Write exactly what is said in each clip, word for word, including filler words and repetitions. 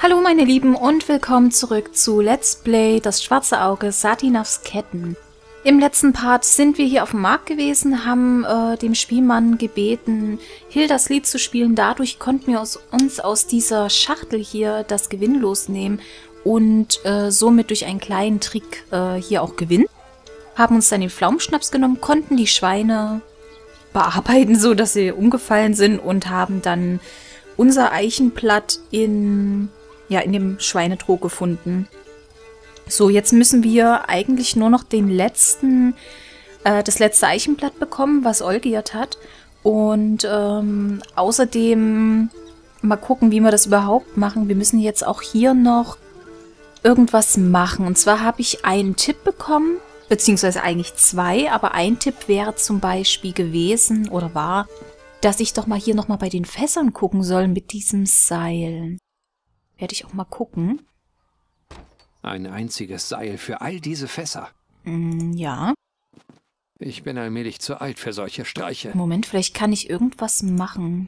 Hallo meine Lieben und willkommen zurück zu Let's Play Das schwarze Auge Satinavs Ketten. Im letzten Part sind wir hier auf dem Markt gewesen, haben äh, dem Spielmann gebeten, Hildas Lied zu spielen. Dadurch konnten wir aus, uns aus dieser Schachtel hier das Gewinn losnehmen und äh, somit durch einen kleinen Trick äh, hier auch gewinnen. Haben uns dann den Pflaumenschnaps genommen, konnten die Schweine bearbeiten, so dass sie umgefallen sind und haben dann unser Eichenblatt in, ja, in dem Schweinetrog gefunden. So, jetzt müssen wir eigentlich nur noch den letzten, äh, das letzte Eichenblatt bekommen, was Olgierd hat. Und ähm, außerdem mal gucken, wie wir das überhaupt machen. Wir müssen jetzt auch hier noch irgendwas machen. Und zwar habe ich einen Tipp bekommen, beziehungsweise eigentlich zwei, aber ein Tipp wäre zum Beispiel gewesen oder war, dass ich doch mal hier nochmal bei den Fässern gucken soll mit diesem Seil. Werde ich auch mal gucken. Ein einziges Seil für all diese Fässer. Mm, ja. Ich bin allmählich zu alt für solche Streiche. Moment, vielleicht kann ich irgendwas machen.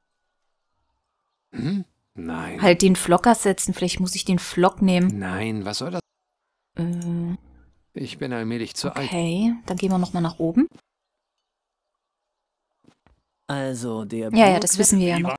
Hm? Nein. Halt den Flocker setzen, vielleicht muss ich den Flock nehmen. Nein, was soll das? Äh, ich bin allmählich zu alt. okay, dann gehen wir nochmal nach oben. Also, der Ja, ja, das wissen wir ja noch.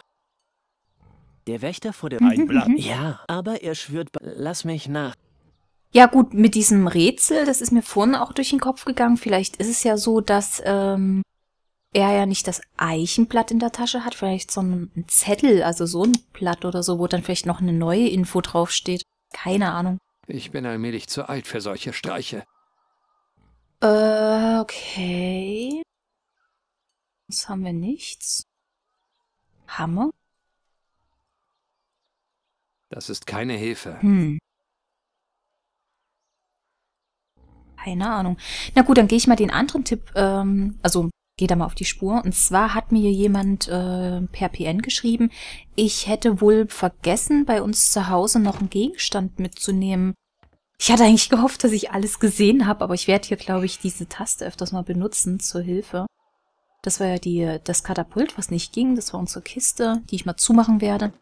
Der Wächter vor der... Mhm, mhm. Ja, aber er schwört... Lass mich nach... Ja gut, mit diesem Rätsel, das ist mir vorhin auch durch den Kopf gegangen. Vielleicht ist es ja so, dass ähm, er ja nicht das Eichenblatt in der Tasche hat, vielleicht so ein Zettel, also so ein Blatt oder so, wo dann vielleicht noch eine neue Info draufsteht. Keine Ahnung. Ich bin allmählich zu alt für solche Streiche. Äh, okay. Jetzt haben wir nichts. Hammer. Das ist keine Hilfe. Hm. Keine Ahnung. Na gut, dann gehe ich mal den anderen Tipp, ähm, also gehe da mal auf die Spur. Und zwar hat mir jemand äh, per P N geschrieben, ich hätte wohl vergessen, bei uns zu Hause noch einen Gegenstand mitzunehmen. Ich hatte eigentlich gehofft, dass ich alles gesehen habe, aber ich werde hier, glaube ich, diese Taste öfters mal benutzen zur Hilfe. Das war ja die, das Katapult, was nicht ging. Das war unsere Kiste, die ich mal zumachen werde.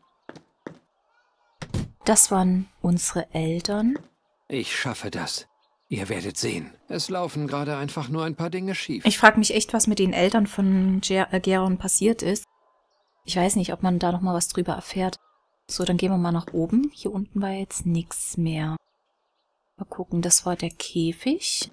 Das waren unsere Eltern. Ich schaffe das. Ihr werdet sehen. Es laufen gerade einfach nur ein paar Dinge schief. Ich frage mich echt, was mit den Eltern von Ger äh, Geron passiert ist. Ich weiß nicht, ob man da noch mal was drüber erfährt. So, dann gehen wir mal nach oben. Hier unten war jetzt nichts mehr. Mal gucken, das war der Käfig.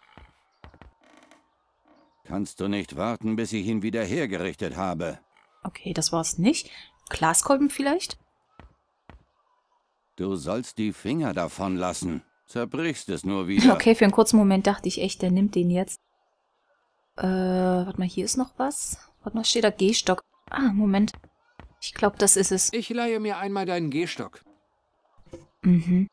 Kannst du nicht warten, bis ich ihn wieder hergerichtet habe? Okay, das war's nicht. Glaskolben vielleicht? Du sollst die Finger davon lassen. Zerbrichst es nur wieder. Okay, für einen kurzen Moment dachte ich echt, der nimmt den jetzt. Äh, warte mal, hier ist noch was. Warte mal, steht da Gehstock. Ah, Moment. Ich glaube, das ist es. Ich leihe mir einmal deinen Gehstock. Mhm.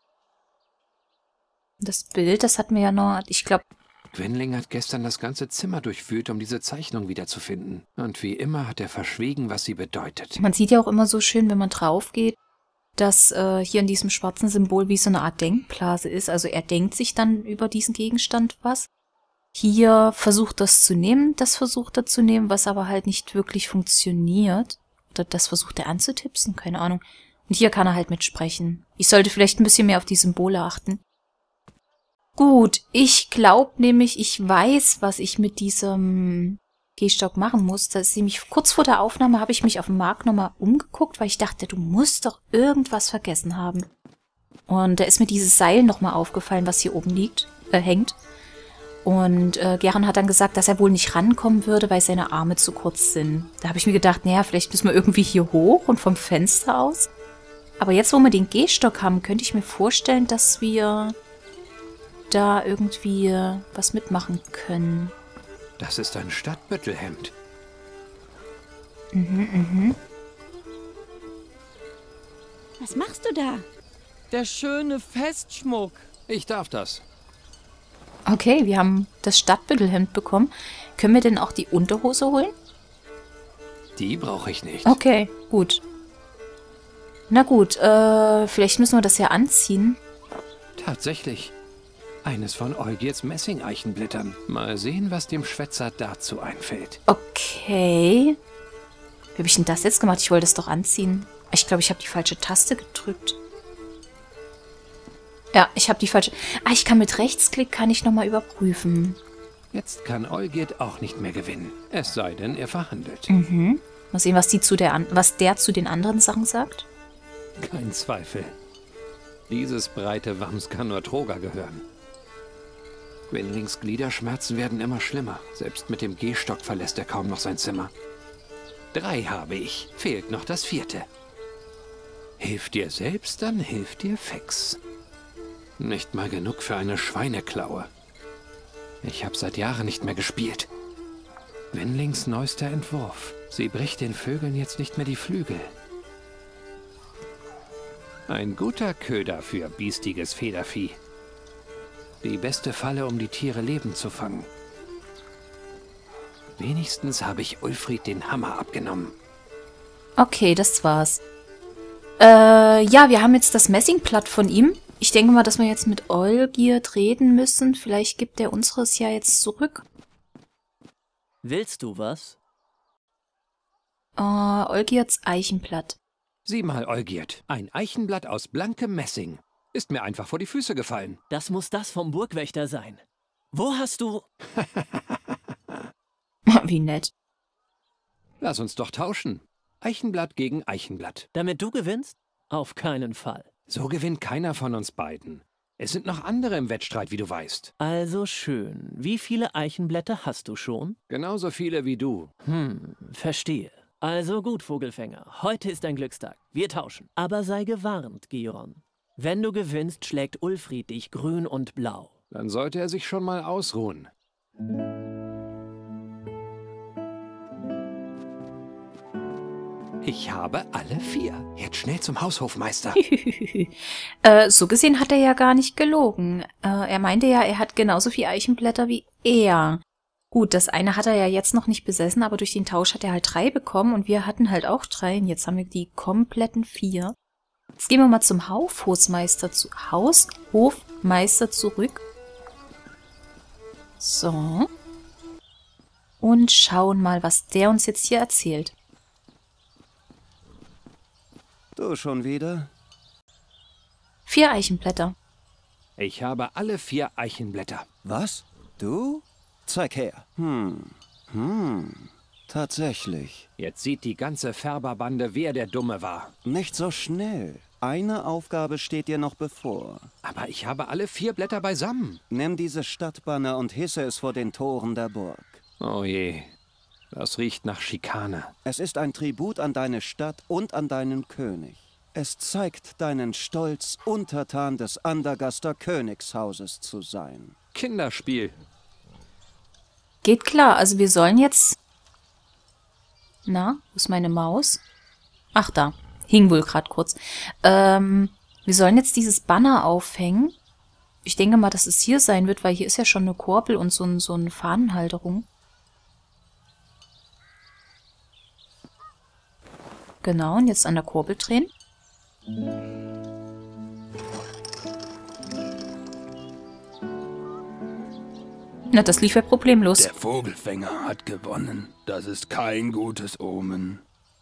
Das Bild, das hatten wir ja noch. Ich glaube... Gwynling hat gestern das ganze Zimmer durchwühlt, um diese Zeichnung wiederzufinden. Und wie immer hat er verschwiegen, was sie bedeutet. Man sieht ja auch immer so schön, wenn man drauf geht, dass äh, hier in diesem schwarzen Symbol wie so eine Art Denkblase ist. Also er denkt sich dann über diesen Gegenstand was. Hier versucht das zu nehmen, das versucht er zu nehmen, was aber halt nicht wirklich funktioniert. Oder das versucht er anzutipsen, keine Ahnung. Und hier kann er halt mitsprechen. Ich sollte vielleicht ein bisschen mehr auf die Symbole achten. Gut, ich glaube nämlich, ich weiß, was ich mit diesem Gehstock machen muss. Das ist nämlich kurz vor der Aufnahme habe ich mich auf dem Markt nochmal umgeguckt, weil ich dachte, du musst doch irgendwas vergessen haben. Und da ist mir dieses Seil nochmal aufgefallen, was hier oben liegt, äh, hängt. Und äh, Geron hat dann gesagt, dass er wohl nicht rankommen würde, weil seine Arme zu kurz sind. Da habe ich mir gedacht, naja, vielleicht müssen wir irgendwie hier hoch und vom Fenster aus. Aber jetzt, wo wir den Gehstock haben, könnte ich mir vorstellen, dass wir da irgendwie was mitmachen können. Das ist ein Stadtbüttelhemd. Mhm, mhm. Was machst du da? Der schöne Festschmuck. Ich darf das. Okay, wir haben das Stadtbüttelhemd bekommen. Können wir denn auch die Unterhose holen? Die brauche ich nicht. Okay, gut. Na gut, äh, vielleicht müssen wir das ja anziehen. Tatsächlich. Eines von Olgierds Messingeichenblättern. Mal sehen, was dem Schwätzer dazu einfällt. Okay. Wie habe ich denn das jetzt gemacht? Ich wollte es doch anziehen. Ich glaube, ich habe die falsche Taste gedrückt. Ja, ich habe die falsche... Ah, ich kann mit Rechtsklick, kann ich nochmal überprüfen. Jetzt kann Olgierd auch nicht mehr gewinnen. Es sei denn, er verhandelt. Mhm. Mal sehen, was, die zu der an was der zu den anderen Sachen sagt. Kein Zweifel. Dieses breite Wams kann nur Troga gehören. Gwynlings Gliederschmerzen werden immer schlimmer. Selbst mit dem Gehstock verlässt er kaum noch sein Zimmer. Drei habe ich. Fehlt noch das vierte. Hilft dir selbst, dann hilft dir Fex. Nicht mal genug für eine Schweineklaue. Ich habe seit Jahren nicht mehr gespielt. Gwynlings neuester Entwurf. Sie bricht den Vögeln jetzt nicht mehr die Flügel. Ein guter Köder für biestiges Federvieh. Die beste Falle, um die Tiere lebend zu fangen. Wenigstens habe ich Ulfried den Hammer abgenommen. Okay, das war's. Äh, ja, wir haben jetzt das Messingplatt von ihm. Ich denke mal, dass wir jetzt mit Olgierd reden müssen. Vielleicht gibt er unseres ja jetzt zurück. Willst du was? Äh, Olgierds Eichenblatt. Sieh mal, Olgierd. Ein Eichenblatt aus blankem Messing. Ist mir einfach vor die Füße gefallen. Das muss das vom Burgwächter sein. Wo hast du... Wie nett. Lass uns doch tauschen. Eichenblatt gegen Eichenblatt. Damit du gewinnst? Auf keinen Fall. So gewinnt keiner von uns beiden. Es sind noch andere im Wettstreit, wie du weißt. Also schön. Wie viele Eichenblätter hast du schon? Genauso viele wie du. Hm, verstehe. Also gut, Vogelfänger. Heute ist ein Glückstag. Wir tauschen. Aber sei gewarnt, Giron. Wenn du gewinnst, schlägt Ulfried dich grün und blau. Dann sollte er sich schon mal ausruhen. Ich habe alle vier. Jetzt schnell zum Haushofmeister. äh, so gesehen hat er ja gar nicht gelogen. Äh, er meinte ja, er hat genauso viel Eichenblätter wie er. Gut, das eine hat er ja jetzt noch nicht besessen, aber durch den Tausch hat er halt drei bekommen und wir hatten halt auch drei. Und jetzt haben wir die kompletten vier. Jetzt gehen wir mal zum Haushofmeister zu Haushofmeister zurück. So. Und schauen mal, was der uns jetzt hier erzählt. Du schon wieder? Vier Eichenblätter. Ich habe alle vier Eichenblätter. Was? Du? Zeig her. Hm. Hm. Tatsächlich. Jetzt sieht die ganze Färberbande, wer der Dumme war. Nicht so schnell. Eine Aufgabe steht dir noch bevor. Aber ich habe alle vier Blätter beisammen. Nimm dieses Stadtbanner und hisse es vor den Toren der Burg. Oh je. Das riecht nach Schikane. Es ist ein Tribut an deine Stadt und an deinen König. Es zeigt deinen Stolz, Untertan des Andergaster Königshauses zu sein. Kinderspiel. Geht klar, also wir sollen jetzt... Na, wo ist meine Maus? Ach, da. Hing wohl gerade kurz. Ähm, wir sollen jetzt dieses Banner aufhängen. Ich denke mal, dass es hier sein wird, weil hier ist ja schon eine Korbel und so, ein, so eine Fahnenhalterung. Genau, und jetzt an der Kurbel drehen. Na, das lief ja problemlos. Der Vogelfänger hat gewonnen. Das ist kein gutes Omen.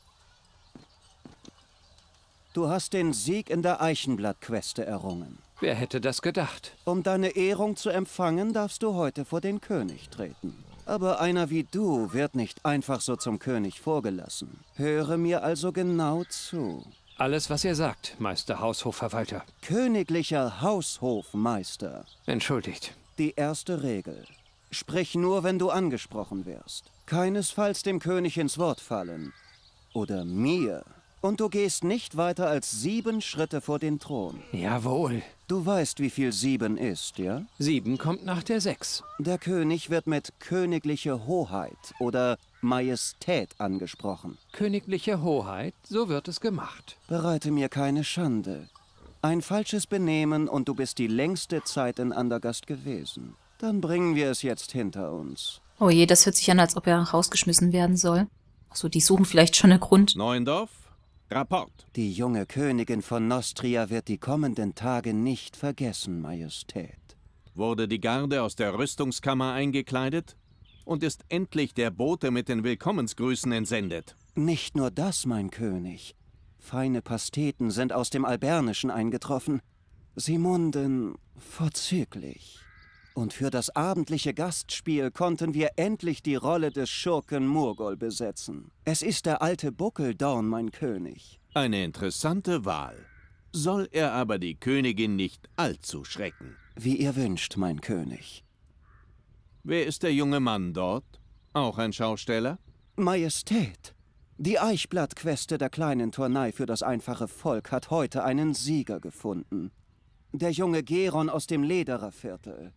Du hast den Sieg in der Eichenblatt-Queste errungen. Wer hätte das gedacht? Um deine Ehrung zu empfangen, darfst du heute vor den König treten. Aber einer wie du wird nicht einfach so zum König vorgelassen. Höre mir also genau zu. Alles, was ihr sagt, Meister Haushofverwalter. Königlicher Haushofmeister. Entschuldigt. Die erste Regel. Sprich nur, wenn du angesprochen wirst. Keinesfalls dem König ins Wort fallen. Oder mir. Und du gehst nicht weiter als sieben Schritte vor den Thron. Jawohl. Du weißt, wie viel sieben ist, ja? Sieben kommt nach der sechs. Der König wird mit königliche Hoheit oder Majestät angesprochen. Königliche Hoheit, so wird es gemacht. Bereite mir keine Schande. Ein falsches Benehmen und du bist die längste Zeit in Andergast gewesen. Dann bringen wir es jetzt hinter uns. Oh je, das hört sich an, als ob er rausgeschmissen werden soll. Achso, die suchen vielleicht schon einen Grund. Neuendorf, Rapport. Die junge Königin von Nostria wird die kommenden Tage nicht vergessen, Majestät. Wurde die Garde aus der Rüstungskammer eingekleidet und ist endlich der Bote mit den Willkommensgrüßen entsendet. Nicht nur das, mein König. Feine Pasteten sind aus dem Albernischen eingetroffen. Sie munden vorzüglich. Und für das abendliche Gastspiel konnten wir endlich die Rolle des Schurken Murgol besetzen. Es ist der alte Buckeldorn, mein König. Eine interessante Wahl. Soll er aber die Königin nicht allzu schrecken. Wie ihr wünscht, mein König. Wer ist der junge Mann dort? Auch ein Schausteller? Majestät, die Eichblattqueste der kleinen Turnei für das einfache Volk hat heute einen Sieger gefunden. Der junge Geron aus dem Ledererviertel.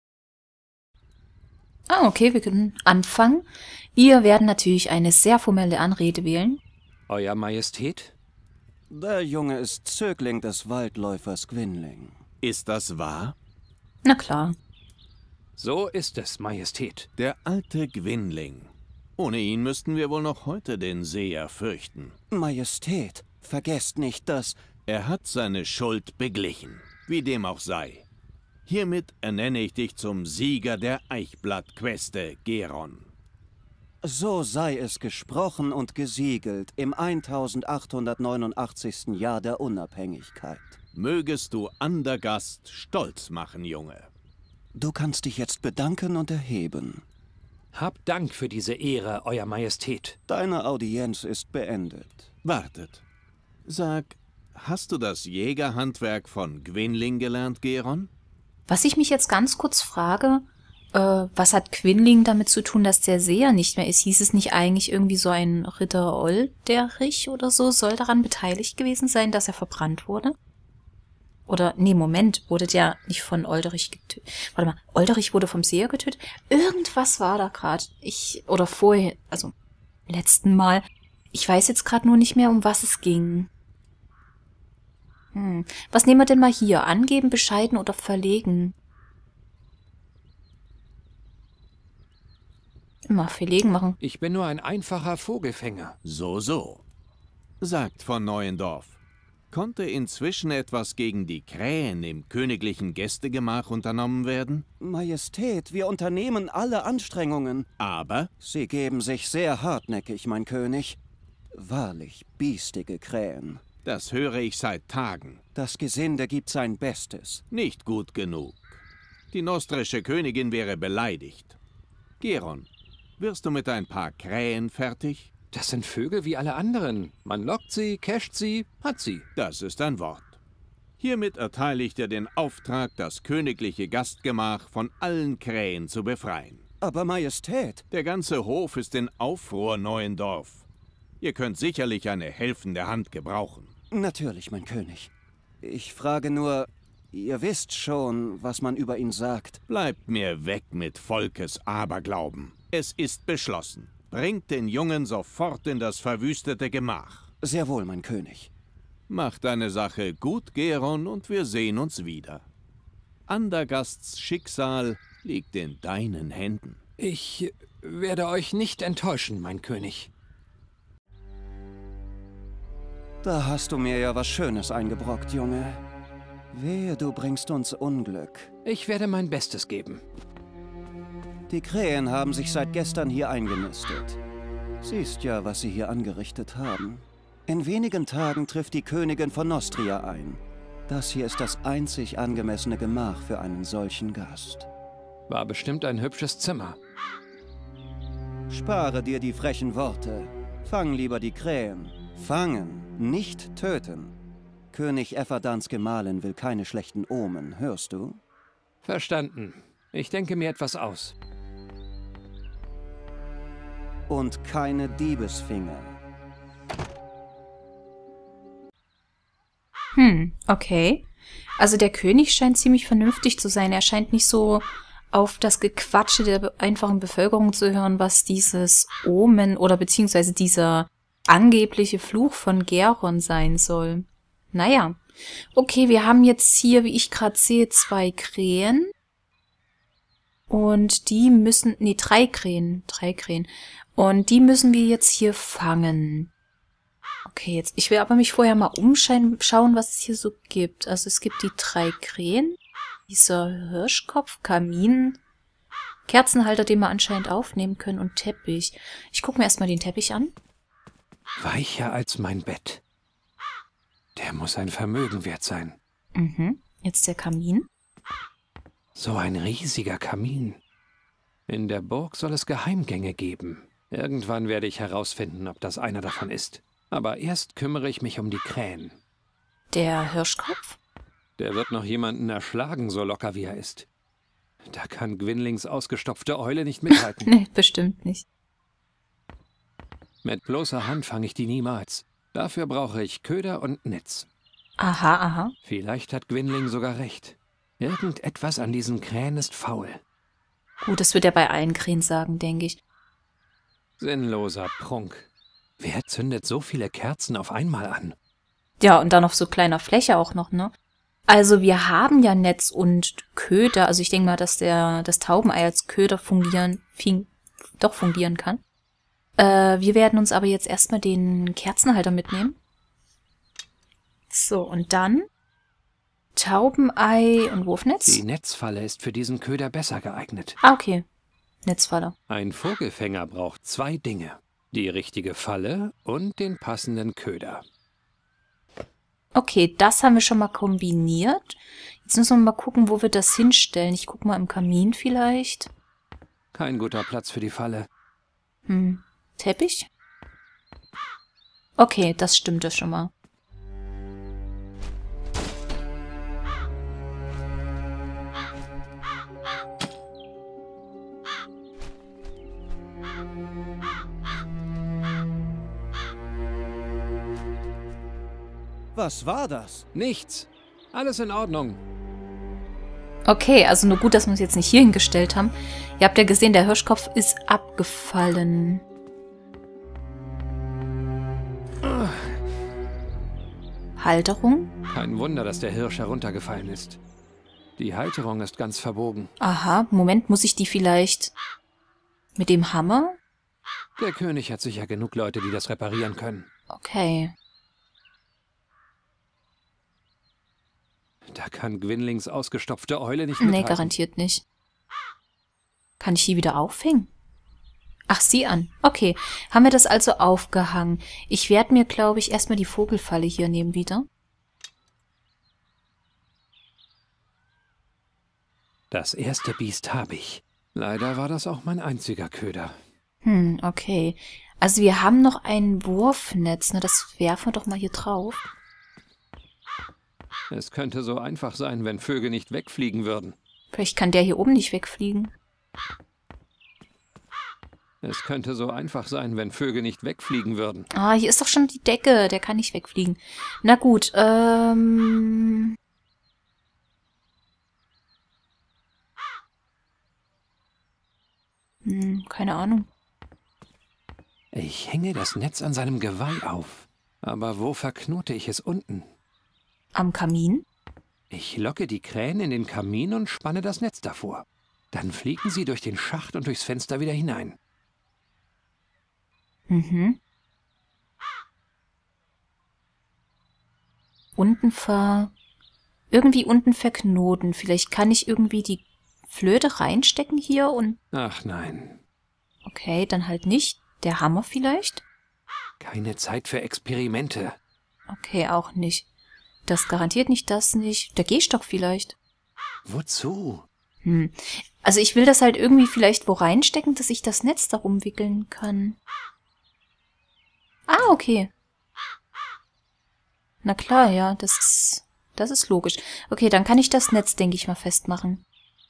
Ah, okay, wir können anfangen. Wir werden natürlich eine sehr formelle Anrede wählen. Euer Majestät? Der Junge ist Zögling des Waldläufers Gwynling. Ist das wahr? Na klar. So ist es, Majestät. Der alte Gwynling. Ohne ihn müssten wir wohl noch heute den Seher fürchten. Majestät, vergesst nicht, dass... Er hat seine Schuld beglichen, wie dem auch sei. Hiermit ernenne ich dich zum Sieger der Eichblattqueste, Geron. So sei es gesprochen und gesiegelt im eintausendachthundertneunundachtzigsten Jahr der Unabhängigkeit. Mögest du Andergast stolz machen, Junge. Du kannst dich jetzt bedanken und erheben. Habt Dank für diese Ehre, Euer Majestät. Deine Audienz ist beendet. Wartet. Sag, hast du das Jägerhandwerk von Gwynling gelernt, Geron? Was ich mich jetzt ganz kurz frage, äh, was hat Gwynling damit zu tun, dass der Seher nicht mehr ist? Hieß es nicht eigentlich irgendwie so ein Ritter Olderich oder so, soll daran beteiligt gewesen sein, dass er verbrannt wurde? Oder, nee, Moment, wurde der nicht von Olderich getötet? Warte mal, Olderich wurde vom Seher getötet? Irgendwas war da gerade. Ich, oder vorher, also letzten Mal. Ich weiß jetzt gerade nur nicht mehr, um was es ging. Hm. Was nehmen wir denn mal hier? Angeben, bescheiden oder verlegen? Immer verlegen machen. Ich bin nur ein einfacher Vogelfänger. So, so. Sagt von Neuendorf. Konnte inzwischen etwas gegen die Krähen im königlichen Gästegemach unternommen werden? Majestät, wir unternehmen alle Anstrengungen. Aber? Sie geben sich sehr hartnäckig, mein König. Wahrlich biestige Krähen. Das höre ich seit Tagen. Das Gesinde gibt sein Bestes. Nicht gut genug. Die nostrische Königin wäre beleidigt. Geron, wirst du mit ein paar Krähen fertig? Das sind Vögel wie alle anderen. Man lockt sie, casht sie, hat sie. Das ist ein Wort. Hiermit erteile ich dir den Auftrag, das königliche Gastgemach von allen Krähen zu befreien. Aber Majestät... Der ganze Hof ist in Aufruhr, Neuendorf. Ihr könnt sicherlich eine helfende Hand gebrauchen. Natürlich, mein König. Ich frage nur, ihr wisst schon, was man über ihn sagt. Bleibt mir weg mit Volkes Aberglauben. Es ist beschlossen. Bringt den Jungen sofort in das verwüstete Gemach. Sehr wohl, mein König. Mach deine Sache gut, Geron, und wir sehen uns wieder. Andergasts Schicksal liegt in deinen Händen. Ich werde euch nicht enttäuschen, mein König. Da hast du mir ja was Schönes eingebrockt, Junge. Wehe, du bringst uns Unglück. Ich werde mein Bestes geben. Die Krähen haben sich seit gestern hier eingenistet. Siehst ja, was sie hier angerichtet haben. In wenigen Tagen trifft die Königin von Nostria ein. Das hier ist das einzig angemessene Gemach für einen solchen Gast. War bestimmt ein hübsches Zimmer. Spare dir die frechen Worte. Fang lieber die Krähen. Fangen, nicht töten. König Efferdans Gemahlin will keine schlechten Omen, hörst du? Verstanden. Ich denke mir etwas aus. Und keine Diebesfinger. Hm, okay. Also der König scheint ziemlich vernünftig zu sein. Er scheint nicht so auf das Gequatsche der einfachen Bevölkerung zu hören, was dieses Omen oder beziehungsweise dieser angebliche Fluch von Geron sein soll. Naja. Okay, wir haben jetzt hier, wie ich gerade sehe, zwei Krähen. Und die müssen, nee, drei Krähen, drei Krähen. Und die müssen wir jetzt hier fangen. Okay, jetzt, ich will aber mich vorher mal umschauen, was es hier so gibt. Also es gibt die drei Krähen, dieser Hirschkopf, Kamin, Kerzenhalter, den wir anscheinend aufnehmen können und Teppich. Ich gucke mir erstmal den Teppich an. Weicher als mein Bett. Der muss ein Vermögen wert sein. Mhm. Jetzt der Kamin. So ein riesiger Kamin. In der Burg soll es Geheimgänge geben. Irgendwann werde ich herausfinden, ob das einer davon ist. Aber erst kümmere ich mich um die Krähen. Der Hirschkopf? Der wird noch jemanden erschlagen, so locker wie er ist. Da kann Gwynlings ausgestopfte Eule nicht mithalten. Nee, bestimmt nicht. Mit bloßer Hand fange ich die niemals. Dafür brauche ich Köder und Netz. Aha, aha. Vielleicht hat Gwynling sogar recht. Irgendetwas an diesen Krähen ist faul. Gut, das wird er bei allen Krähen sagen, denke ich. Sinnloser Prunk. Wer zündet so viele Kerzen auf einmal an? Ja, und dann auf so kleiner Fläche auch noch, ne? Also wir haben ja Netz und Köder. Also ich denke mal, dass der das Taubenei als Köder fungieren, fing, doch fungieren kann. Äh, wir werden uns aber jetzt erstmal den Kerzenhalter mitnehmen. So, und dann Taubenei und Wurfnetz. Die Netzfalle ist für diesen Köder besser geeignet. Ah, okay. Netzfalle. Ein Vogelfänger braucht zwei Dinge. Die richtige Falle und den passenden Köder. Okay, das haben wir schon mal kombiniert. Jetzt müssen wir mal gucken, wo wir das hinstellen. Ich gucke mal im Kamin vielleicht. Kein guter Platz für die Falle. Hm, Teppich? Okay, das stimmte schon mal. Was war das? Nichts. Alles in Ordnung. Okay, also nur gut, dass wir es jetzt nicht hier hingestellt haben. Ihr habt ja gesehen, der Hirschkopf ist abgefallen. Halterung? Kein Wunder, dass der Hirsch heruntergefallen ist. Die Halterung ist ganz verbogen. Aha, Moment, muss ich die vielleicht mit dem Hammer? Der König hat sicher genug Leute, die das reparieren können. Okay. Da kann Gwynlings ausgestopfte Eule nicht mithalten. Nee, garantiert nicht. Kann ich die wieder aufhängen? Ach, sieh an. Okay, haben wir das also aufgehangen. Ich werde mir, glaube ich, erstmal die Vogelfalle hier nehmen wieder. Das erste Biest habe ich. Leider war das auch mein einziger Köder. Hm, okay. Also wir haben noch ein Wurfnetz. Na, das werfen wir doch mal hier drauf. Es könnte so einfach sein, wenn Vögel nicht wegfliegen würden. Vielleicht kann der hier oben nicht wegfliegen. Es könnte so einfach sein, wenn Vögel nicht wegfliegen würden. Ah, hier ist doch schon die Decke. Der kann nicht wegfliegen. Na gut, ähm... Hm, keine Ahnung. Ich hänge das Netz an seinem Geweih auf. Aber wo verknote ich es unten? Am Kamin? Ich locke die Krähen in den Kamin und spanne das Netz davor. Dann fliegen sie durch den Schacht und durchs Fenster wieder hinein. Mhm. Unten ver... Irgendwie unten verknoten. Vielleicht kann ich irgendwie die Flöte reinstecken hier und... Ach nein. Okay, dann halt nicht. Der Hammer vielleicht? Keine Zeit für Experimente. Okay, auch nicht. Das garantiert nicht, das nicht. Der Gehstock vielleicht. Wozu? Hm. Also ich will das halt irgendwie vielleicht wo reinstecken, dass ich das Netz darum wickeln kann. Ah, okay. Na klar, ja, das ist, das ist logisch. Okay, dann kann ich das Netz, denke ich mal, festmachen.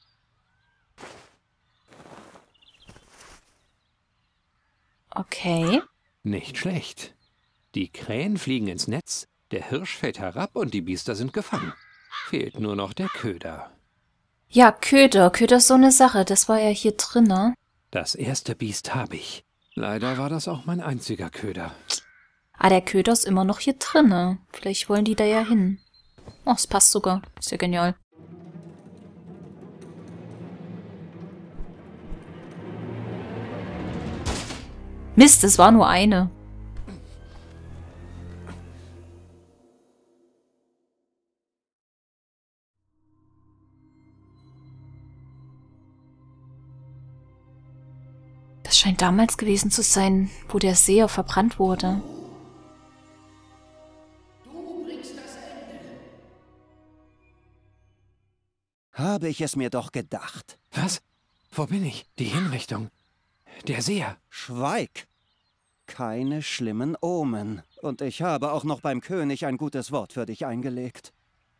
Okay. Nicht schlecht. Die Krähen fliegen ins Netz, der Hirsch fällt herab und die Biester sind gefangen. Fehlt nur noch der Köder. Ja, Köder. Köder ist so eine Sache. Das war ja hier drin, ne? Das erste Biest habe ich. Leider war das auch mein einziger Köder. Ah, der Köder ist immer noch hier drin, ne? Vielleicht wollen die da ja hin. Oh, es passt sogar. Ist ja genial. Mist, es war nur eine. Das scheint damals gewesen zu sein, wo der Seher verbrannt wurde. Du bringst das Habe ich es mir doch gedacht. Was? Wo bin ich? Die Hinrichtung. Der Seher. Schweig! Keine schlimmen Omen. Und ich habe auch noch beim König ein gutes Wort für dich eingelegt.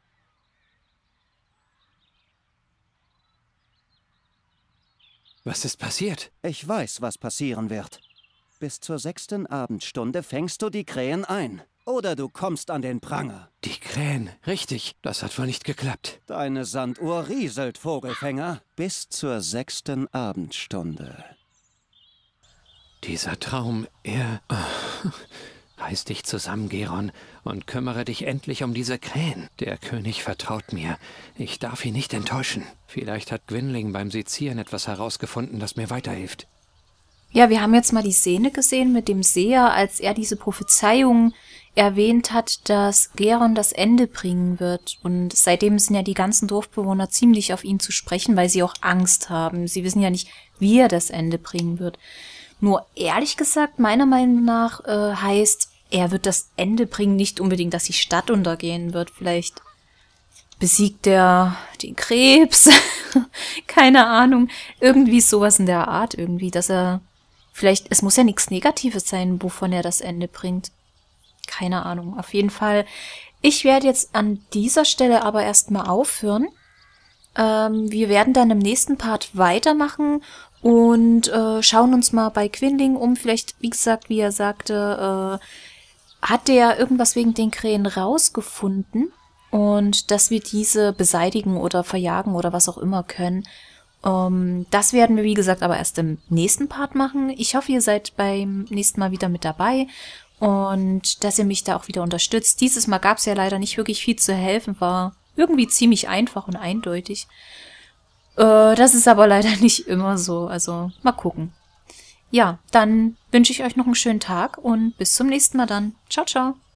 Was ist passiert? Ich weiß, was passieren wird. Bis zur sechsten Abendstunde fängst du die Krähen ein. Oder du kommst an den Pranger. Die Krähen. Richtig. Das hat wohl nicht geklappt. Deine Sanduhr rieselt, Vogelfänger. Bis zur sechsten Abendstunde. Dieser Traum, er... Oh. Reiß dich zusammen, Geron, und kümmere dich endlich um diese Krähen. Der König vertraut mir. Ich darf ihn nicht enttäuschen. Vielleicht hat Gwynling beim Sezieren etwas herausgefunden, das mir weiterhilft. Ja, wir haben jetzt mal die Szene gesehen mit dem Seher, als er diese Prophezeiung erwähnt hat, dass Geron das Ende bringen wird. Und seitdem sind ja die ganzen Dorfbewohner ziemlich auf ihn zu sprechen, weil sie auch Angst haben. Sie wissen ja nicht, wie er das Ende bringen wird. Nur ehrlich gesagt, meiner Meinung nach äh, heißt, er wird das Ende bringen, nicht unbedingt, dass die Stadt untergehen wird. Vielleicht besiegt er den Krebs, keine Ahnung. Irgendwie sowas in der Art irgendwie, dass er vielleicht, es muss ja nichts Negatives sein, wovon er das Ende bringt. Keine Ahnung, auf jeden Fall. Ich werde jetzt an dieser Stelle aber erstmal aufhören. Ähm, wir werden dann im nächsten Part weitermachen und äh, schauen uns mal bei Gwynling um. Vielleicht, wie gesagt, wie er sagte, äh, hat der irgendwas wegen den Krähen rausgefunden und dass wir diese beseitigen oder verjagen oder was auch immer können. Ähm, das werden wir, wie gesagt, aber erst im nächsten Part machen. Ich hoffe, ihr seid beim nächsten Mal wieder mit dabei und dass ihr mich da auch wieder unterstützt. Dieses Mal gab es ja leider nicht wirklich viel zu helfen, war irgendwie ziemlich einfach und eindeutig. Äh, das ist aber leider nicht immer so, also mal gucken. Ja, dann wünsche ich euch noch einen schönen Tag und bis zum nächsten Mal dann. Ciao, ciao.